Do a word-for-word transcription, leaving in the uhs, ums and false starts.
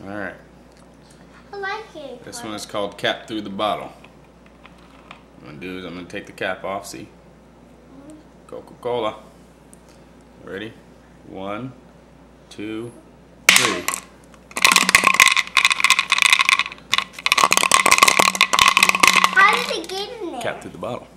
Alright. I like it. This one is called Cap Through the Bottle. What I'm going to do is I'm going to take the cap off, see? Coca-Cola. Ready? One, two, three. How did it get in there? Cap through the bottle.